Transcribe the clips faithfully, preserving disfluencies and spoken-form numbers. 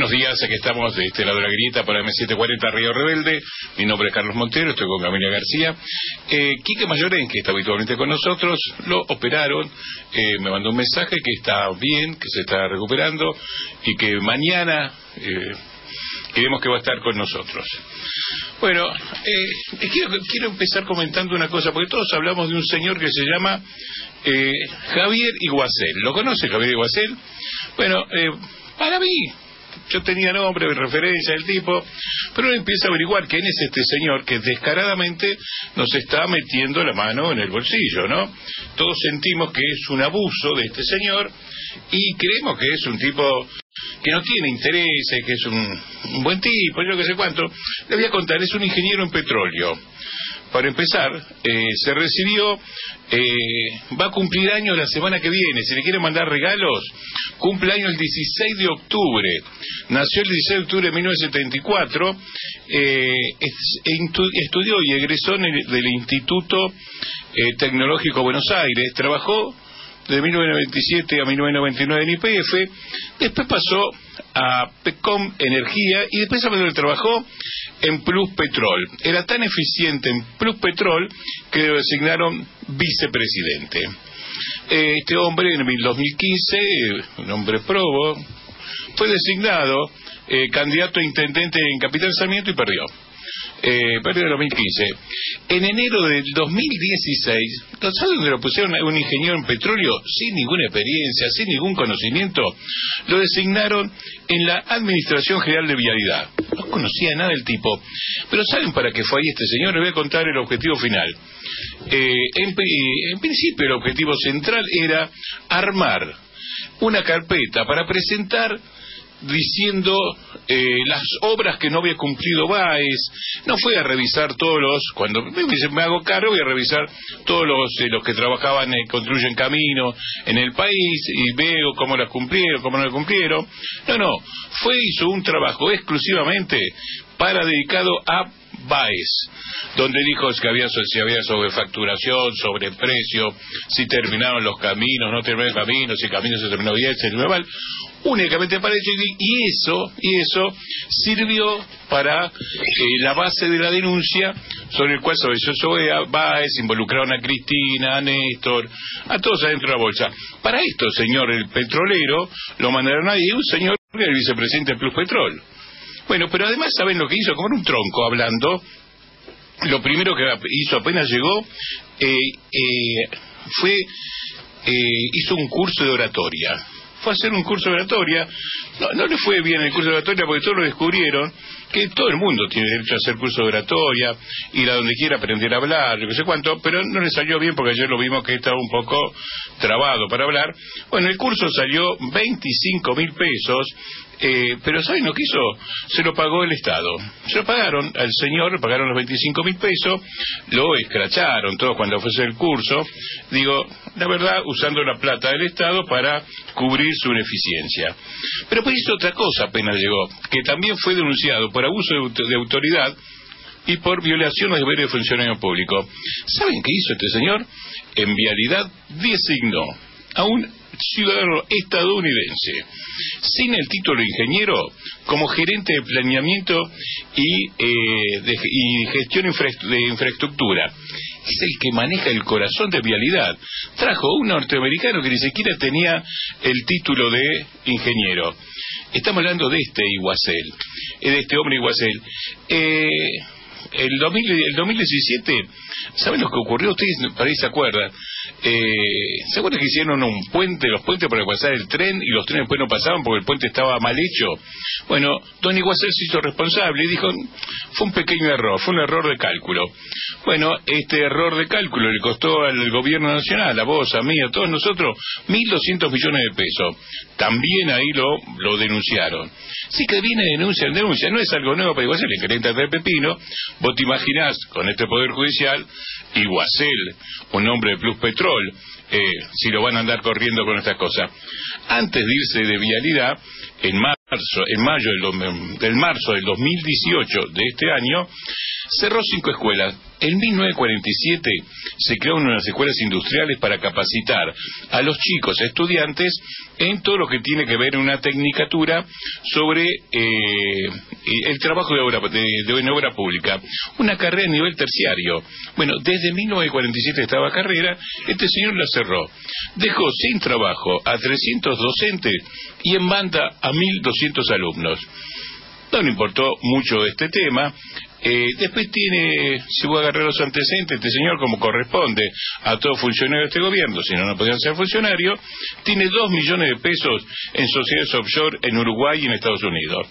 Buenos días, aquí estamos de este lado de la grieta para eme setecientos cuarenta Río Rebelde. Mi nombre es Carlos Montero, estoy con Camila García. Eh, Quique Mayorén, que está habitualmente con nosotros, lo operaron, eh, me mandó un mensaje que está bien, que se está recuperando y que mañana eh, creemos que va a estar con nosotros. Bueno, eh, quiero, quiero empezar comentando una cosa, porque todos hablamos de un señor que se llama eh, Javier Iguacel. ¿Lo conoce Javier Iguacel? Bueno, eh, para mí, yo tenía nombre de referencia del tipo, pero uno empieza a averiguar quién es este señor que descaradamente nos está metiendo la mano en el bolsillo, ¿no? Todos sentimos que es un abuso de este señor y creemos que es un tipo que no tiene intereses, que es un, un buen tipo, yo no sé cuánto. Le voy a contar, es un ingeniero en petróleo. Para empezar, eh, se recibió, eh, va a cumplir años la semana que viene. Si le quieren mandar regalos, cumple años el dieciséis de octubre. Nació el dieciséis de octubre de mil novecientos setenta y cuatro, eh, estudió y egresó en el, del Instituto eh, Tecnológico Buenos Aires. Trabajó de mil novecientos noventa y siete a mil novecientos noventa y nueve en Y P F, después pasó a Pecom Energía y después trabajó en Plus Petrol. Era tan eficiente en Plus Petrol que lo designaron vicepresidente. Este hombre en el dos mil quince, un hombre probo, fue designado eh, candidato a intendente en Capital Sarmiento y perdió. Eh, perdió en el dos mil quince. En enero del dos mil dieciséis, ¿sabes dónde lo pusieron? Un ingeniero en petróleo sin ninguna experiencia, sin ningún conocimiento. Lo designaron en la Administración General de Vialidad. No conocía nada del tipo. Pero ¿saben para qué fue ahí este señor? Les voy a contar el objetivo final. Eh, en, en principio el objetivo central era armar una carpeta para presentar diciendo eh, las obras que no había cumplido Baez. No fue a revisar todos los, cuando me, me hago cargo, voy a revisar todos los eh, los que trabajaban, eh, construyen caminos en el país y veo cómo las cumplieron, cómo no las cumplieron. No, no, fue hizo un trabajo exclusivamente para dedicado a Baez, donde dijo que había, si había sobrefacturación, sobreprecio, si terminaron los caminos, no terminaron los caminos, si el camino se terminó bien, se terminó mal, únicamente para eso, y eso, y eso sirvió para eh, la base de la denuncia sobre el cual sobre a Baez, involucraron a Cristina, a Néstor, a todos adentro de la bolsa. Para esto, señor, el petrolero, lo mandaron ahí, un señor, el vicepresidente de Plus Petrol. Bueno, pero además, ¿saben lo que hizo? Como en un tronco hablando, lo primero que hizo apenas llegó, eh, eh, fue, eh, hizo un curso de oratoria. Fue a hacer un curso de oratoria. No, no le fue bien el curso de oratoria porque todos lo descubrieron, que todo el mundo tiene derecho a hacer curso de oratoria, ir a donde quiera aprender a hablar, yo no sé cuánto, pero no le salió bien porque ayer lo vimos que estaba un poco trabado para hablar. Bueno, el curso salió veinticinco mil pesos, eh, pero ¿saben lo que hizo? Se lo pagó el Estado. Se lo pagaron al señor, le pagaron los veinticinco mil pesos, lo escracharon todos cuando fue a hacer el curso, digo, la verdad, usando la plata del Estado para cubrir su ineficiencia. Pero pues hizo otra cosa apenas llegó, que también fue denunciado por abuso de autoridad y por violación de deberes de funcionario público. ¿Saben qué hizo este señor? En Vialidad designó a un ciudadano estadounidense sin el título de ingeniero como gerente de planeamiento y, eh, de, y gestión infra, de infraestructura. Es el que maneja el corazón de Vialidad. Trajo un norteamericano que ni siquiera tenía el título de ingeniero. Estamos hablando de este Iguacel, de este hombre Iguacel. Eh, el, dos mil, el dos mil diecisiete, ¿saben lo que ocurrió? Ustedes por ahí se acuerdan. Eh, ¿Se acuerdan que hicieron un puente, los puentes para pasar el tren y los trenes después no pasaban porque el puente estaba mal hecho? Bueno, don Iguacel se hizo responsable y dijo, fue un pequeño error, fue un error de cálculo. Bueno, este error de cálculo le costó al gobierno nacional, a vos, a mí, a todos nosotros, mil doscientos millones de pesos. También ahí lo, lo denunciaron. Sí que viene denuncia en denuncia, no es algo nuevo para Iguacel, le querés tratar pepino. Vos te imaginás, con este Poder Judicial, Iguacel, un hombre de Plus Petrol, eh, si lo van a andar corriendo con estas cosas. Antes de irse de Vialidad, en marzo, en mayo del, del marzo del dos mil dieciocho de este año, cerró cinco escuelas. En mil novecientos cuarenta y siete se crearon unas escuelas industriales para capacitar a los chicos estudiantes en todo lo que tiene que ver en una tecnicatura sobre eh, el trabajo de obra, de, de, en obra pública, una carrera a nivel terciario. Bueno, desde mil novecientos cuarenta y siete estaba carrera, este señor la cerró, dejó sin trabajo a trescientos docentes y en banda a mil doscientos alumnos. No le importó mucho este tema. Eh, después tiene, si voy a agarrar los antecedentes, este señor, como corresponde a todo funcionario de este gobierno, si no, no podían ser funcionarios, tiene dos millones de pesos en sociedades offshore en Uruguay y en Estados Unidos.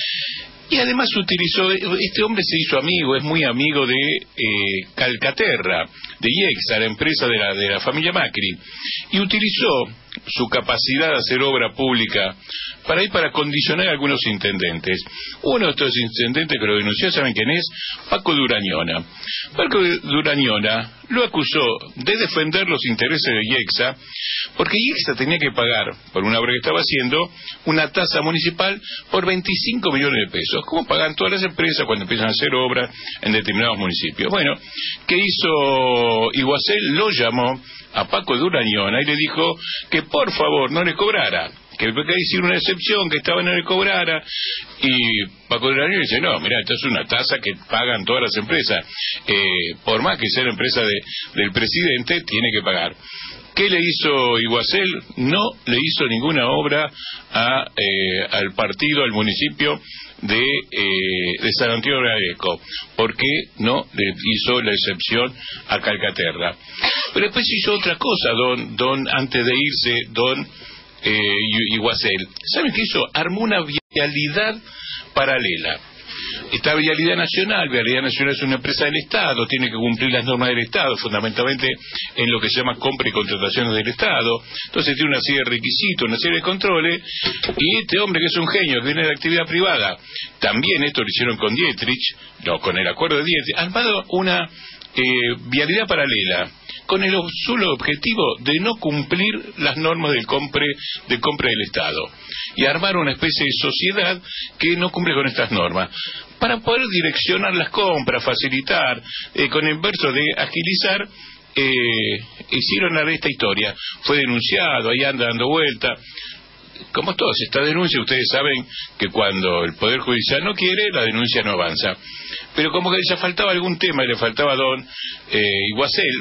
Y además utilizó, este hombre se hizo amigo, es muy amigo de eh, Calcaterra, de IEXA, la empresa de la, de la familia Macri, y utilizó su capacidad de hacer obra pública para ir para condicionar a algunos intendentes. Uno de estos intendentes que lo denunció, ¿saben quién es? Paco Durañona. Paco Durañona lo acusó de defender los intereses de IEXA, porque IEXA tenía que pagar, por una obra que estaba haciendo, una tasa municipal por veinticinco millones de pesos, como pagan todas las empresas cuando empiezan a hacer obras en determinados municipios. Bueno, ¿qué hizo Iguacel? Lo llamó a Paco Durañona y le dijo que por favor no le cobrara, que había que decir una excepción, que estaba no le cobrara, y Paco Durañona dice, no, mira, esta es una tasa que pagan todas las empresas, eh, por más que sea la empresa de, del presidente, tiene que pagar. ¿Qué le hizo Iguacel? No le hizo ninguna obra a, eh, al partido, al municipio de, eh, de San Antonio de Areco, porque no le hizo la excepción a Calcaterra. Pero después hizo otra cosa, don, don antes de irse, don eh, Iguacel. ¿Saben qué hizo? Armó una vialidad paralela. Esta Vialidad Nacional, Vialidad Nacional es una empresa del Estado, tiene que cumplir las normas del Estado, fundamentalmente en lo que se llama compra y contrataciones del Estado. Entonces tiene una serie de requisitos, una serie de controles, y este hombre que es un genio, que viene de la actividad privada, también esto lo hicieron con Dietrich, no, con el acuerdo de Dietrich, han armado una eh, vialidad paralela, con el solo objetivo de no cumplir las normas del compre, de compra del Estado, y armar una especie de sociedad que no cumple con estas normas, para poder direccionar las compras, facilitar, eh, con el verso de agilizar, eh, hicieron esta historia, fue denunciado, ahí anda dando vuelta. Como todas estas denuncias, ustedes saben que cuando el Poder Judicial no quiere, la denuncia no avanza. Pero como que ya faltaba algún tema y le faltaba a don eh, Iguacel,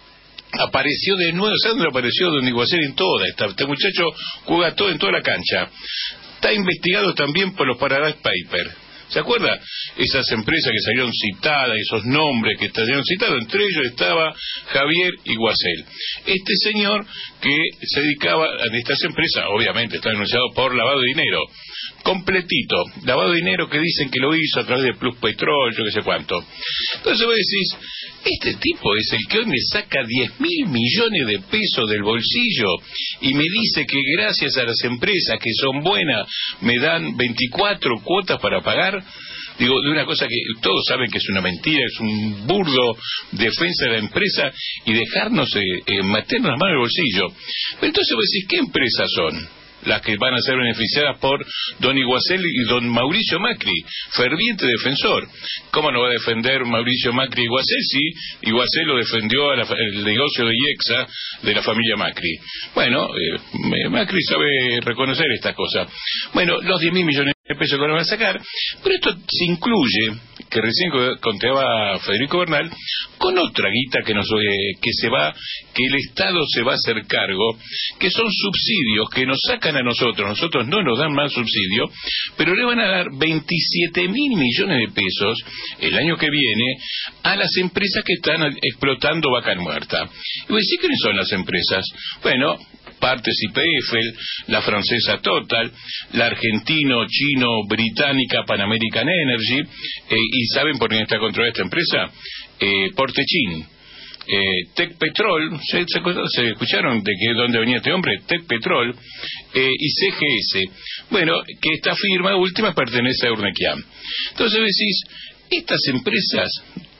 apareció de nuevo. ¿Saben dónde apareció don Iguacel? En toda esta, este muchacho juega todo en toda la cancha. Está investigado también por los Paradise Papers. ¿Se acuerda? Esas empresas que salieron citadas, esos nombres que salieron citados, entre ellos estaba Javier Iguacel. Este señor que se dedicaba a estas empresas, obviamente está denunciado por lavado de dinero, completito, lavado de dinero que dicen que lo hizo a través de Plus Petrol, yo qué sé cuánto. Entonces vos decís, este tipo es el que hoy me saca diez mil millones de pesos del bolsillo y me dice que gracias a las empresas que son buenas me dan veinticuatro cuotas para pagar. Digo, de una cosa que todos saben que es una mentira, es un burdo defensa de la empresa y dejarnos eh, eh, meternos las manos en el bolsillo. Pero entonces vos decís, ¿qué empresas son las que van a ser beneficiadas por don Iguacel y don Mauricio Macri, ferviente defensor? ¿Cómo no va a defender Mauricio Macri Iguacel si Iguacel lo defendió al negocio de IEXA de la familia Macri? Bueno, eh, Macri sabe reconocer estas cosas. Bueno, los diez mil millones de pesos que nos van a sacar, pero esto se incluye, que recién contaba Federico Bernal, con otra guita que nos eh, que se va, que el Estado se va a hacer cargo, que son subsidios que nos sacan a nosotros, nosotros no nos dan más subsidio, pero le van a dar veintisiete mil millones de pesos el año que viene a las empresas que están explotando vaca muerta. Y voy a decir, ¿quiénes son las empresas? Bueno, Partes Y P F, la francesa Total, la argentino, chino, británica Pan American Energy, eh, y ¿saben por quién está controlada esta empresa? Eh, Portechín, eh, Tech Petrol, ¿se, se, se escucharon de que dónde venía este hombre? Tech Petrol, eh, y C G S, bueno, que esta firma última pertenece a Urnequian. Entonces decís, estas empresas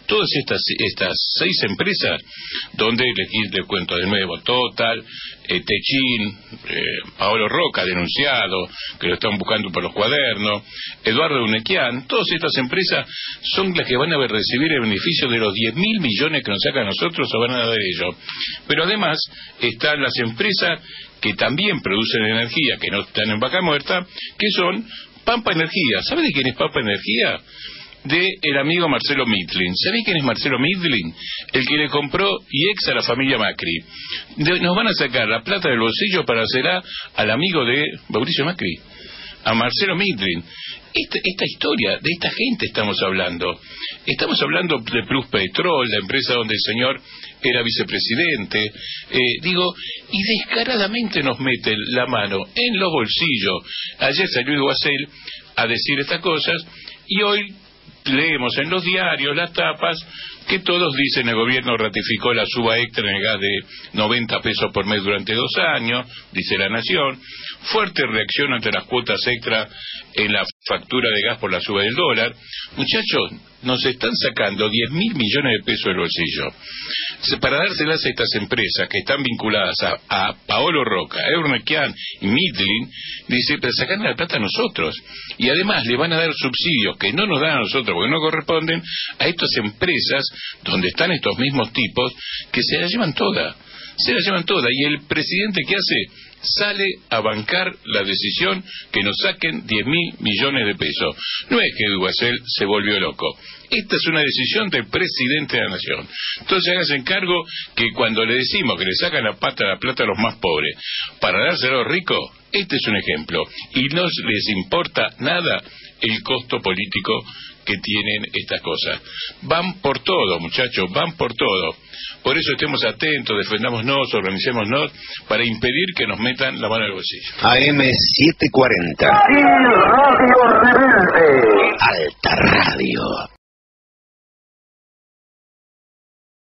todas estas estas seis empresas, donde les, les cuento de nuevo, Total, eh, Techin, eh, Paolo Roca, denunciado, que lo están buscando por los cuadernos, Eduardo Unequian, todas estas empresas son las que van a recibir el beneficio de los diez mil millones que nos sacan a nosotros, o van a dar ellos. Pero además están las empresas que también producen energía, que no están en vaca muerta, que son Pampa Energía. ¿Sabe de quién es Pampa Energía? De el amigo Marcelo Mitlin. ¿Sabe quién es Marcelo Mitlin? El que le compró I E X a la familia Macri. De, nos van a sacar la plata del bolsillo para hacerla al amigo de Mauricio Macri, a Marcelo Mitlin. Esta, esta historia, de esta gente estamos hablando. Estamos hablando de Plus Petrol, la empresa donde el señor era vicepresidente. Eh, digo, y descaradamente nos meten la mano en los bolsillos. Ayer salió Iguacel a decir estas cosas, y hoy leemos en los diarios las tapas que todos dicen el gobierno ratificó la suba extra en el gas de noventa pesos por mes durante dos años, dice La Nación. Fuerte reacción ante las cuotas extra en la factura de gas por la suba del dólar. Muchachos, nos están sacando diez mil millones de pesos del bolsillo para dárselas a estas empresas que están vinculadas a, a Paolo Roca, Eurnequian y Mitlin. Dice, pero sacan la plata a nosotros, y además le van a dar subsidios que no nos dan a nosotros porque no corresponden a estas empresas donde están estos mismos tipos que se la llevan toda, se la llevan toda, y el presidente, ¿qué hace? Sale a bancar la decisión que nos saquen diez mil millones de pesos. No es que Iguacel se volvió loco. Esta es una decisión del presidente de la Nación. Entonces háganse cargo que cuando le decimos que le sacan la pata la plata a los más pobres para dárselo a los ricos, este es un ejemplo. Y no les importa nada el costo político que tienen estas cosas. Van por todo, muchachos, van por todo. Por eso estemos atentos, defendámonos, organicémonos para impedir que nos metan la mano al bolsillo. A M setecientos cuarenta. Radio Rebelde. Alta Radio.